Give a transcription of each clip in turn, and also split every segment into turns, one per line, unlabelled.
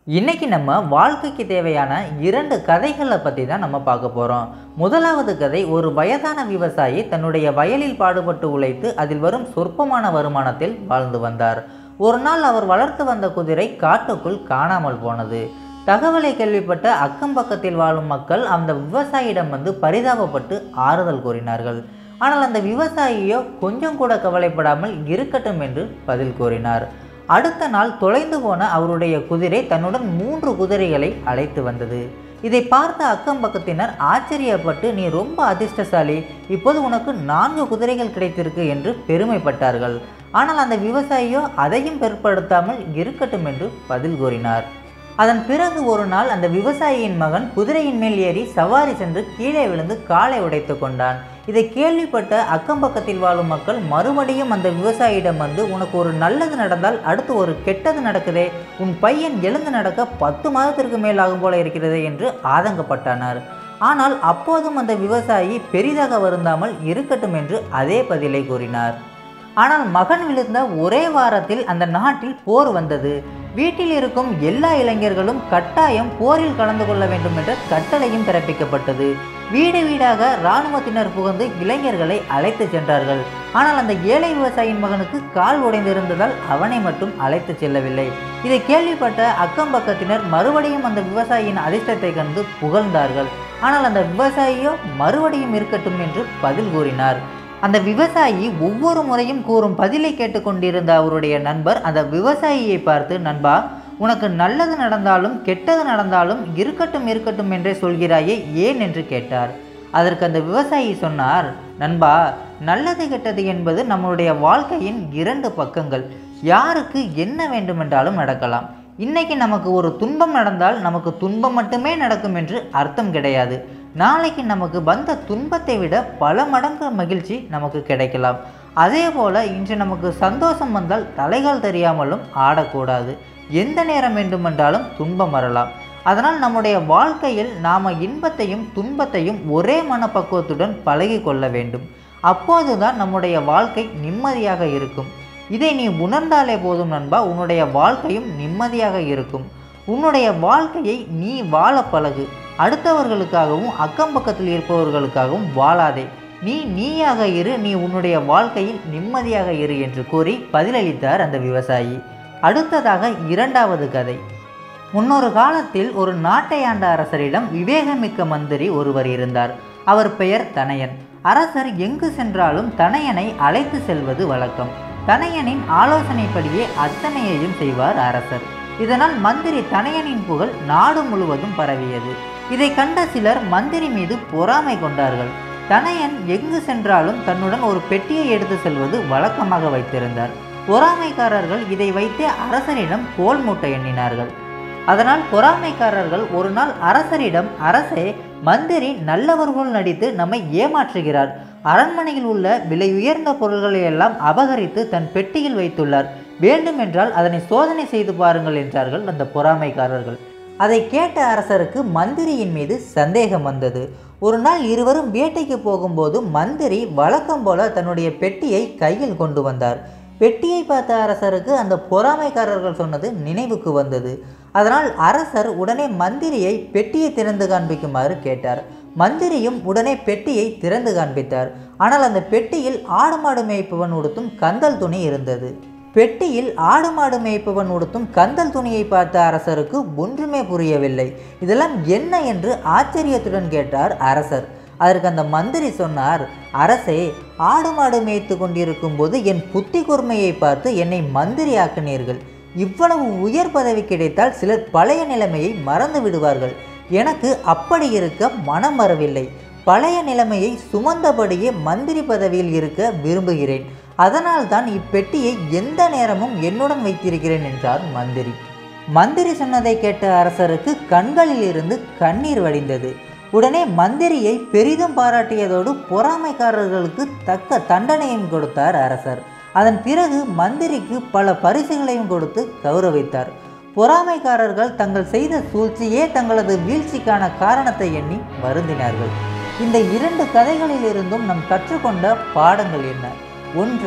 இன்னைக்கு நம்ம வாழ்க்கைக்கு தேவையான 2 கதைகளை பற்றி தான் நம்ம பார்க்க போகிறோம். முதலாவது கதை, ஒரு வயதான விவசாயி தன்னுடைய வயலில் பாடுபட்டு உழைத்து அதில் வரும் சொற்பமான வருமானத்தில் வாழ்ந்து வந்தார். ஒரு நாள் அவர் வளர்த்து வந்த குதிரை காட்டுக்குள் காணாமல் போனது. தகவலை கேள்விப்பட்ட அக்கம் பக்கத்தில் வாழும் மக்கள் அந்த விவசாயியிடம் வந்து பரிதாபப்பட்டு ஆறுதல் கூறினார்கள். ஆனால் அந்த விவசாயியோ கொஞ்சம் கூட கவலைப்படாமல் இருக்கட்டும் என்று பதில் கூறினார். அடுத்த நாள் தொலைந்து போன அவருடைய குதிரை தன்னுடன் 3 குதிரைகளை அழைத்து வந்தது. இதை பார்த்த அக்கம் பக்கத்தினர் ஆச்சரியப்பட்டு, நீ ரொம்ப அதிர்ஷ்டசாலி, இப்போது உனக்கு 4 குதிரைகள் கிடைத்திருக்கு என்று பெருமைப்பட்டார்கள். ஆனால் அந்த விவசாயியோ அதையும் பொருட்படுத்தாமல் இருக்கட்டும் என்று பதில் கூறினார். அதன் பிறகு ஒரு நாள் அந்த விவசாயியின் மகன் குதிரையின் மேல் ஏறி சவாரி சென்று கீழே விழுந்து காலை உடைத்து கொண்டான். இதை கேள்விப்பட்ட அக்கம் பக்கத்தில் வாழும் மக்கள் மறுபடியும் அந்த விவசாயியிடம் வந்து, உனக்கு ஒரு நல்லது நடந்தால் அடுத்து ஒரு கெட்டது நடக்குதே, உன் பையன் எழுந்து நடக்க 10 மாதத்திற்கு மேல் ஆகும் போல இருக்கிறது என்று ஆதங்கப்பட்டனர். ஆனால் அப்போதும் அந்த விவசாயி பெரிதாக வருந்தாமல் இருக்கட்டும் என்று அதே பதிலை கூறினார். ஆனால் மகன் விழுந்த ஒரே வாரத்தில் அந்த நாட்டில் போர் வந்தது. வீட்டில் இருக்கும் எல்லா இளைஞர்களும் கட்டாயம் போரில் கலந்து கொள்ள வேண்டும் என்ற கட்டளையும் பிறப்பிக்கப்பட்டது. வீடு வீடாக இராணுவத்தினர் புகுந்து இளைஞர்களை அழைத்து சென்றார்கள். ஆனால் அந்த ஏழை விவசாயியின் மகனுக்கு கால் உடைந்திருந்ததால் அவனை மட்டும் அழைத்து செல்லவில்லை. இதை கேள்விப்பட்ட அக்கம் பக்கத்தினர் மறுபடியும் அந்த விவசாயியின் அதிர்ஷ்டத்தை கண்டு புகழ்ந்தார்கள். ஆனால் அந்த விவசாயியோ மறுபடியும் இருக்கட்டும் என்று பதில் கூறினார். அந்த விவசாயி ஒவ்வொரு முறையும் கூறும் பதிலை கேட்டுக்கொண்டிருந்த அவருடைய நண்பர் அந்த விவசாயியை பார்த்து, நண்பா, உனக்கு நல்லது நடந்தாலும் கெட்டது நடந்தாலும் இருக்கட்டும் இருக்கட்டும் என்றே சொல்கிறாயே, ஏன் என்று கேட்டார். அதற்கு அந்த விவசாயி சொன்னார், நண்பா, நல்லது கெட்டது என்பது நம்மளுடைய வாழ்க்கையின் 2 பக்கங்கள். யாருக்கு என்ன வேண்டுமென்றாலும் நடக்கலாம். இன்னைக்கு நமக்கு ஒரு துன்பம் நடந்தால் நமக்கு துன்பம் மட்டுமே நடக்கும் என்று அர்த்தம் கிடையாது. நாளைக்கு நமக்கு வந்த துன்பத்தை விட பல மடங்கு மகிழ்ச்சி நமக்கு கிடைக்கலாம். அதே போல் இன்று நமக்கு சந்தோஷம் வந்தால் தலைகால் தெரியாமலும் ஆடக்கூடாது. எந்த நேரம் வேண்டுமென்றாலும் துன்பம் வரலாம். அதனால் நம்முடைய வாழ்க்கையில் நாம் இன்பத்தையும் துன்பத்தையும் ஒரே மனப்பக்குவத்துடன் பழகி கொள்ள வேண்டும். அப்போதுதான் நம்முடைய வாழ்க்கை நிம்மதியாக இருக்கும். இதை நீ உணர்ந்தாலே போதும் நண்பா, உன்னுடைய வாழ்க்கையும் நிம்மதியாக இருக்கும். உன்னுடைய வாழ்க்கையை நீ வாழ பழகு. அடுத்தவர்களுக்காகவும் அக்கம் பக்கத்தில் இருப்பவர்களுக்காகவும் வாழாதே. நீயாக இரு, நீ உன்னுடைய வாழ்க்கையில் நிம்மதியாக இரு என்று கூறி பதிலளித்தார் அந்த விவசாயி. அடுத்ததாக 2வது கதை. முன்னொரு காலத்தில் ஒரு நாட்டை ஆண்ட அரசரிடம் விவேகமிக்க மந்திரி ஒருவர் இருந்தார். அவர் பெயர் தனயன். அரசர் எங்கு சென்றாலும் தனயனை அழைத்து செல்வது வழக்கம். தனயனின் ஆலோசனைப்படியே அத்தனையையும் செய்வார் அரசர். இதனால் மந்திரி தனயனின் புகழ் நாடு முழுவதும் பரவியது. இதை கண்ட சிலர் மந்திரி மீது பொறாமை கொண்டார்கள். தனயன் எங்கு சென்றாலும் தன்னுடன் ஒரு பெட்டியை எடுத்து செல்வது வழக்கமாக வைத்திருந்தார். பொறாமைக்காரர்கள் இதை வைத்து அரசரிடம் கோல் மூட்ட எண்ணினார்கள். அதனால் பொறாமைக்காரர்கள் ஒரு நாள் அரசரிடம், அரசே, மந்திரி நல்லவர்கள் நடித்து நம்மை ஏமாற்றுகிறார். அரண்மனையில் உள்ள விலை உயர்ந்த பொருள்களை எல்லாம் அபகரித்து தன் பெட்டியில் வைத்துள்ளார். வேண்டுமென்றால் அதனை சோதனை செய்து பாருங்கள் என்றார்கள் அந்த பொறாமைக்காரர்கள். அதை கேட்ட அரசருக்கு மந்திரியின் மீது சந்தேகம் வந்தது. ஒரு நாள் இருவரும் வேட்டைக்கு போகும்போது மந்திரி வழக்கம் போல தன்னுடைய பெட்டியை கையில் கொண்டு வந்தார். பெட்டியை பார்த்த அரசருக்கு அந்த பொறாமைக்காரர்கள் சொன்னது நினைவுக்கு வந்தது. அதனால் அரசர் உடனே மந்திரியை பெட்டியை திறந்து காண்பிக்குமாறு கேட்டார். மந்திரியும் உடனே பெட்டியை திறந்து காண்பித்தார். ஆனால் அந்த பெட்டியில் ஆடு மாடு மேய்ப்பவன் உடுத்தும் கந்தல் துணி இருந்தது. பெட்டியில் ஆடு மாடு மேய்ப்பவன் உடுத்தும் கந்தல் துணியை பார்த்த அரசருக்கு ஒன்றுமே புரியவில்லை. இதெல்லாம் என்ன என்று ஆச்சரியத்துடன் கேட்டார் அரசர். அதற்கு அந்த மந்திரி சொன்னார், அரசே, ஆடு மாடு மேய்த்து கொண்டிருக்கும் போது என் புத்தி கூர்மையை பார்த்து என்னை மந்திரி ஆக்கினீர்கள். இவ்வளவு உயர் பதவி கிடைத்தால் சிலர் பழைய நிலைமையை மறந்து விடுவார்கள். எனக்கு அப்படி இருக்க மனம் வரவில்லை. பழைய நிலைமையை சுமந்தபடியே மந்திரி பதவியில் இருக்க விரும்புகிறேன். அதனால் தான் இப்பெட்டியை எந்த நேரமும் என்னுடன் வைத்திருக்கிறேன் என்றார் மந்திரி. மந்திரி சொன்னதை கேட்ட அரசருக்கு கண்களில் இருந்து கண்ணீர் வடிந்தது. உடனே மந்திரியை பெரிதும் பாராட்டியதோடு பொறாமைக்காரர்களுக்கு தக்க தண்டனையும் கொடுத்தார் அரசர். அதன் பிறகு மந்திரிக்கு பல பரிசுகளையும் கொடுத்து கௌரவித்தார். பொறாமைக்காரர்கள் தங்கள் செய்த சூழ்ச்சியே தங்களது வீழ்ச்சிக்கான காரணத்தை எண்ணி வருந்தினார்கள். இந்த 2 கதைகளில் இருந்தும் நாம் கற்றுக்கொண்ட பாடங்கள் என்ன? 1.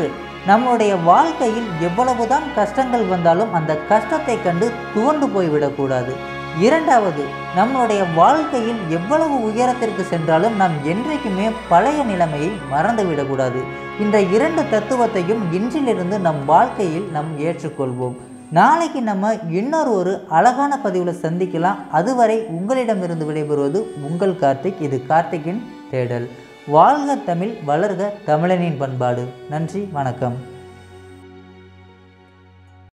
நம்முடைய வாழ்க்கையில் எவ்வளவுதான் கஷ்டங்கள் வந்தாலும் அந்த கஷ்டத்தை கண்டு துவண்டு போய்விடக்கூடாது. இரண்டாவது, நம்முடைய வாழ்க்கையில் எவ்வளவு உயரத்திற்கு சென்றாலும் நாம் என்றைக்குமே பழைய நிலைமையை மறந்துவிடக்கூடாது. இந்த இரண்டு தத்துவத்தையும் இன்றிலிருந்து நம் வாழ்க்கையில் நாம் ஏற்றுக்கொள்வோம். நாளைக்கு நம்ம இன்னொரு அழகான பதிவில் சந்திக்கலாம். அதுவரை உங்களிடமிருந்து விடைபெறுவது உங்கள் கார்த்திக். இது கார்த்திக்கின் தேடல். வாழ்க தமிழ், வளர்க தமிழனின் பண்பாடு. நன்றி, வணக்கம்.